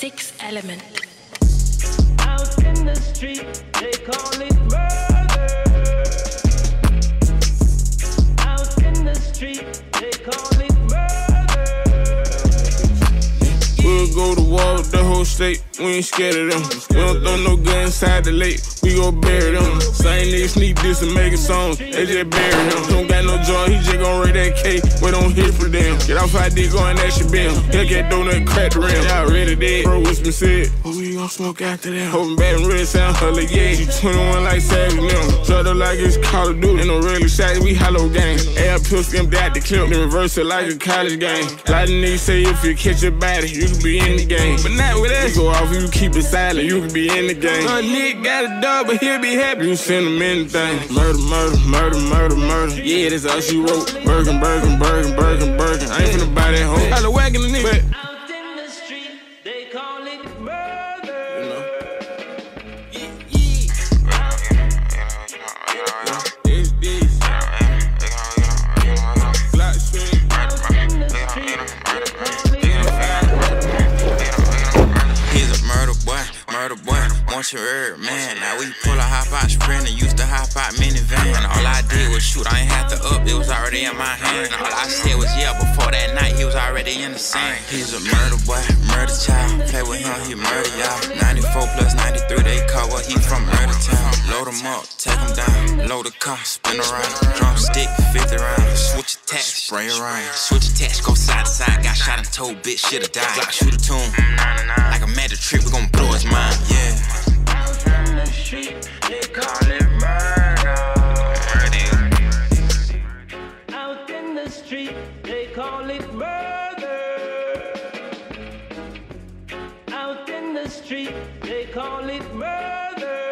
Six Element. Out in the street, they call it murder. Out in the street, they call it murder. We'll go to war with the whole state, we ain't scared of them. We don't throw no gun inside the lake, we gon' bury them. Same niggas sneak this and making songs, they just bury him. Don't got no joy, he just gon' rate that K, wait on hit for them. Get off our dick, going that shit bim. He'll get donut, crack the rim. Y'all ready dead, bro, what's been said? Who we gon' smoke after them? Hoping Baton Rouge sound hella, yeah. She 21 like Savage now. Shut up like it's Call of Duty. Ain't no really shots, we hollow gang. Air pill skimped out the clip, then reverse it like a college game. A lot of niggas say if you catch your body, you can be in the game. But not with us, go off, you keep it silent, you can be in the game. No nigga got a dog, but he'll be happy. You send him anything. Murder, murder, murder, murder, murder. Yeah, that's all she wrote. Bergen, Bergen, Bergen, Bergen, Bergen. I ain't finna buy that hoe. I was whacking the nigga. Out in the street, they call it murder. You know. It's this. Black swing. He's a murder boy, want your herb, man. Now we pull a hop out Sprinter, used to hop out minivan. All I did was shoot, I ain't had to up, it was already in my hand. All I said was yeah, before that night, he was already in the sand. He's a murder boy, murder child. Play with him, he murder y'all. 94 plus 93, they cover, he from murder town. Load him up, take him down, load the car, spin around. Drumstick, 50 round, switch attacks, spray around. Switch attacks, go side to side, got shot and told, bitch, should've died. Glock shoot a tune, like a magic trick, we gon' blow his mind, yeah. Out in the street, they call it murder. Out in the street, they call it murder. Out in the street, they call it murder.